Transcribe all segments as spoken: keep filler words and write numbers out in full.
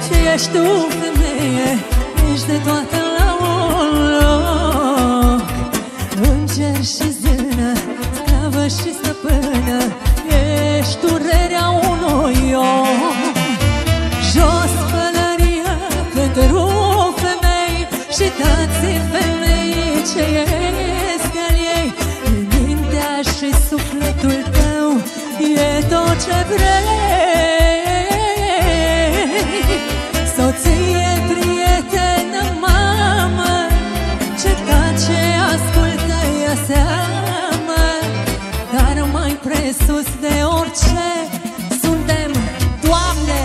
ce ești tu, femeie, ești de toate la un loc. Înger și zână, sclavă și stăpână, ești durerea unui om. Jos pălăria pentru femei și dați femeii ce este al ei. Mintea și sufletul tău e tot ce vrei. Soție, prietenă, mamă, ce tace, ascultă, ia seamă. Dar mai presus de orice suntem Doamne.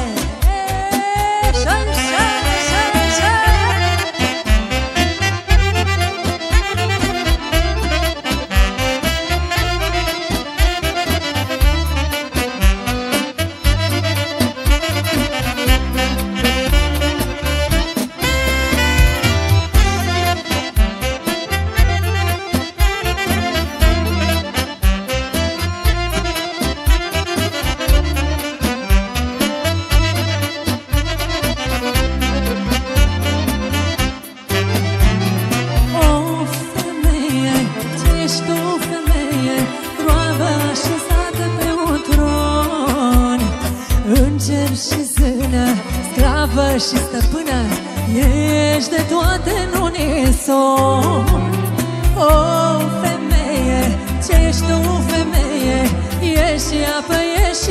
Înger și zână, sclavă și stăpână, ești de toate în unison. O, femeie, ce ești tu, femeie, ești apă, ești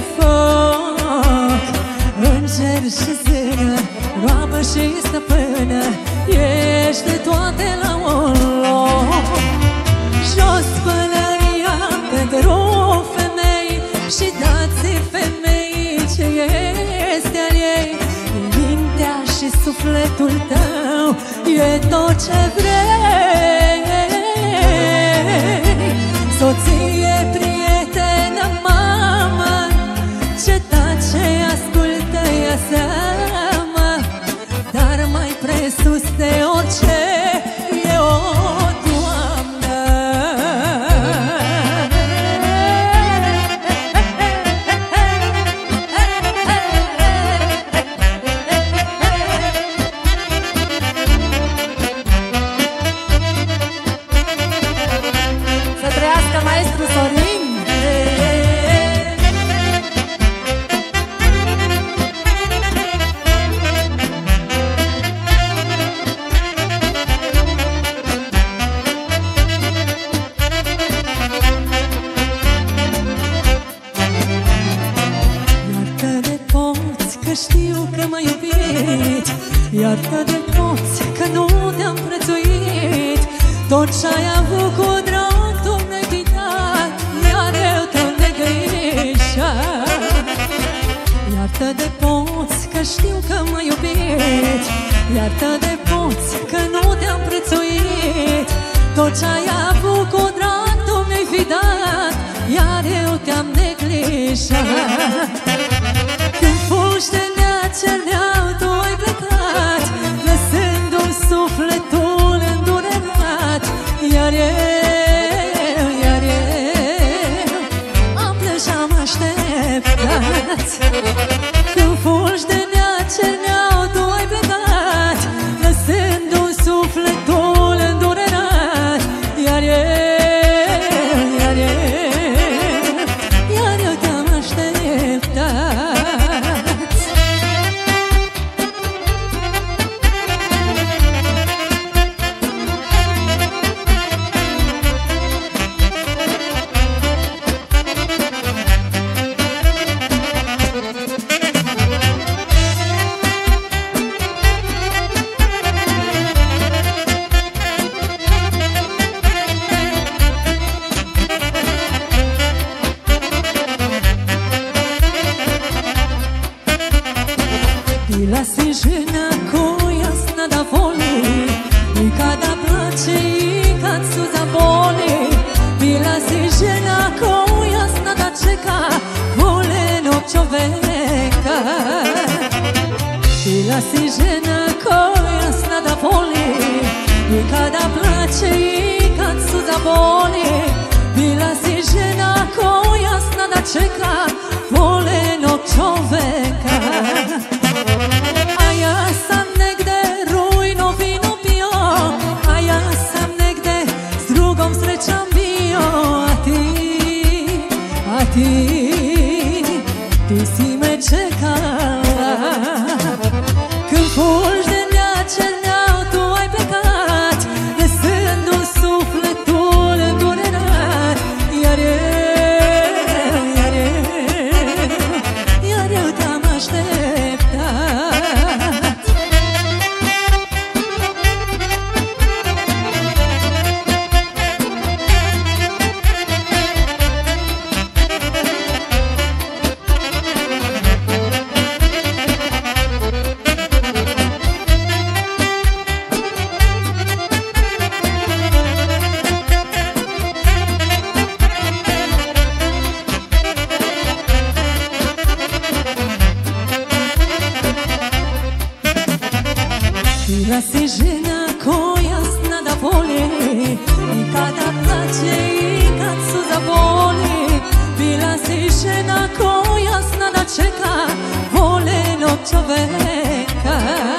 foc. Înger și zână, roabă și stăpână, ești de toate la un loc. Jos pălăria pentru femei și dați femei ce este al ei. Mintea și sufletul tău e tot ce vrei. Soție, prietenă, mamă, ce tace, ascultă, ia seamă. Dar mai presus de orice e o Doamnă. Maestru Sorin. Iartă-de poți că știu că m-ai iubit, iartă-de poți că nu te-am prețuit. Tot ce-ai avut cu drag tu mi-ai pitat, iar eu te-am neglijat. Iartă-de poți că știu că m-ai iubit, iartă-de poți că nu te-am prețuit. Tot ce-ai avut cu drag tu mi-ai fi dat, iar eu te-am neglijat. Când fugi de neacerneau tu ai plecat, lăsându-mi sufletul îndurerat. Iar eu, iar eu am plâns și-am așteptat. Când fugi de neacerneau tu ai plecat, lăsându-mi sufletul îndurerat. Iar eu, iar eu, iar eu te-am așteptat. Bila si žena koja zna da voli i kada plače i kad suza boli. Bila si žena koja zna da čeka volenog čoveka. Bila si žena koja zna da voli i kada plače i kad suza boli. Bila si žena koja zna da čeka volenog čoveka. ti si me čeka. Când fugi de nea ce neau tu ai plecat, lăsându-mi sufletul îndurerat. Iar eu, iar eu, iar eu te-am așteptat. Bila si žena koja zna da voli i kada plaće i kad suza boli. Bila si žena koja zna da čeka voljenog čoveka.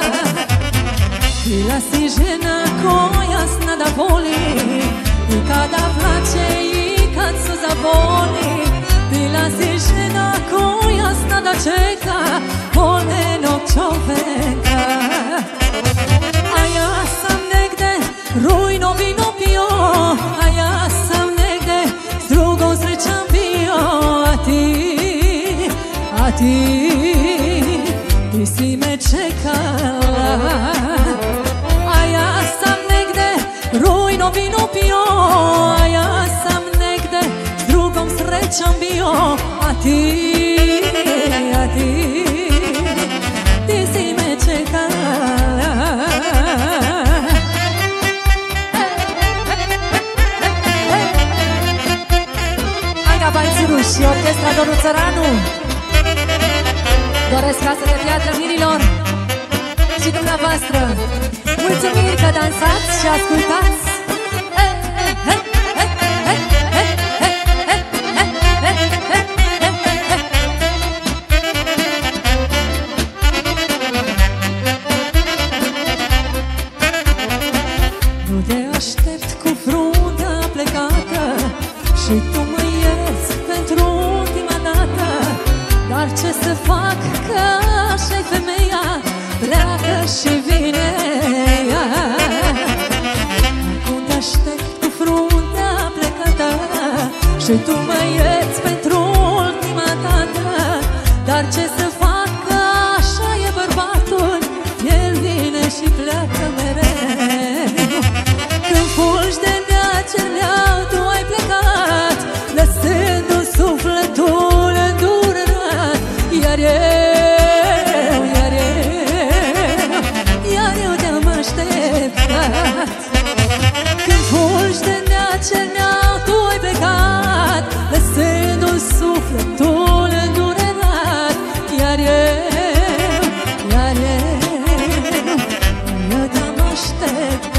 Bila si žena koja zna da voli i kada plaće i kad suza boli. Bila si žena koja zna da čeka voljenog čoveka. A ja sam negde rujno vino pio, a ja sam negde s drugom srećan bio. A ti, a ti, ti si me čekala. A ja sam negde rujno vino pio, a ja sam negde s drugom srećan bio. A ti, a ti, ti si me čekala. Și orchestra Doru Țăranu doresc Casă de Piatră Mirilor și dumneavoastră. Mulțumiri că dansați și ascultați. Nu te aștept cu fruntea plecată și tu mă ierți pentru ultima dată. Dar ce să fac, că așa-i femeia, pleacă și vine ea. Acum te aștept cu fruntea plecată și tu mă ierți pentru ultima dată. Dar ce să fac, că așa e bărbatul, el vine și pleacă mereu. Când fugi de nea ce neau tu ai plecat, lăsându-mi sufletul îndurerat. Iar eu, iar eu, iar eu te-am așteptat. Când fugi de nea ce neau tu ai plecat, lăsându-mi sufletul îndurerat. Iar eu, iar eu, eu te-am așteptat.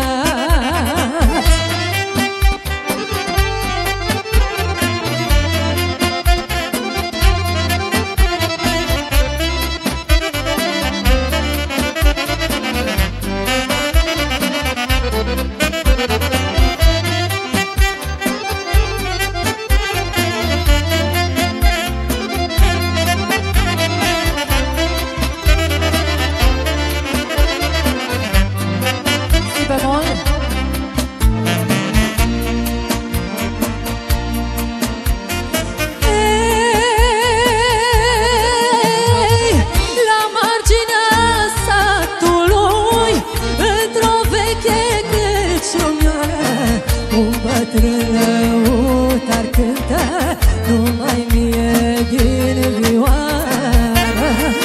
Lăutar cântă, numai mie din vioară.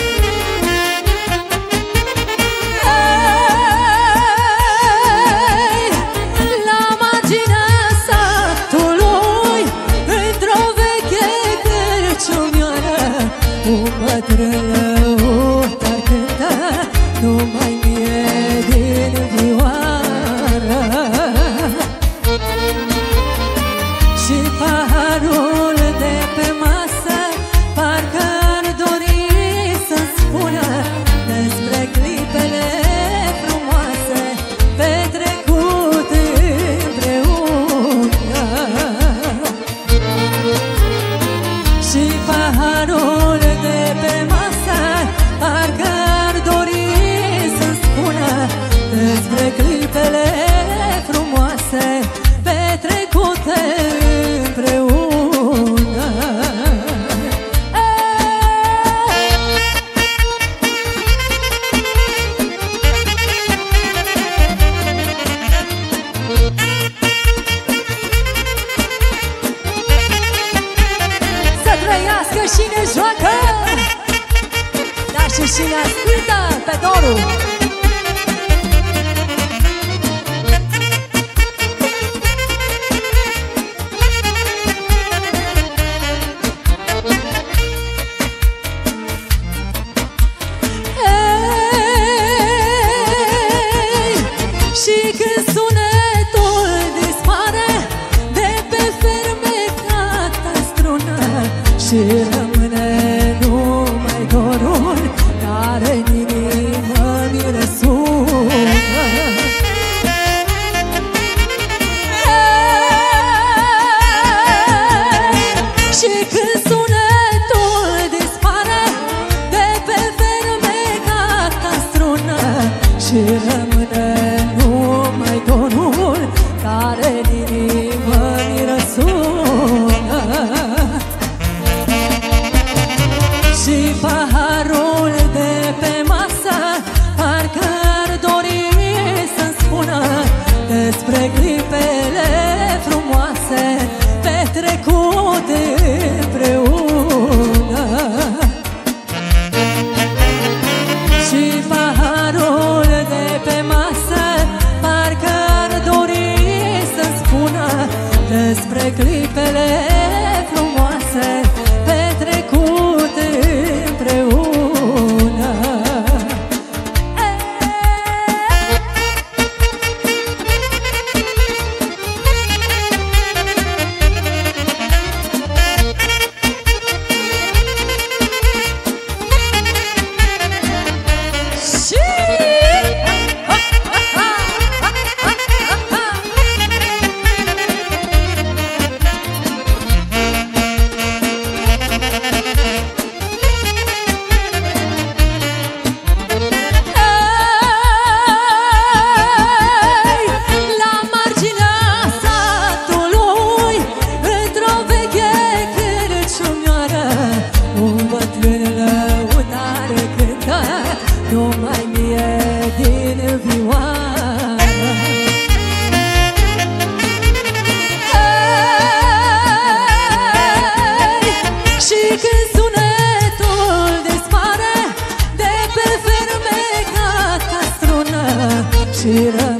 Ei, la marginea satului, într-o veche cărciumioară, un bătrân lăutar cântă, numai mie din vioară. Și paharul de pe masă parcă ar dori să-mi spună despre clipele frumoase petrecute împreună. Și paharul Și cine ascultă pe Doru. Ei, și când sunetul dispare de pe fermecata strună și rămâne numai dorul care în inimă mi răsună. Și când sunetul dispare de pe fermecata strună și rămâne numai dorul care în inimă mi răsună. Și paharul de pe masă parcă ar dori să-mi spună despre clipele frumoase petrecute împreună. Și paharul de pe masă parcă ar dori să-mi spună despre clipele frumoase petrecute împreună. Numai mie din vioară. Și când sunetul dispare de pe fermecata strună și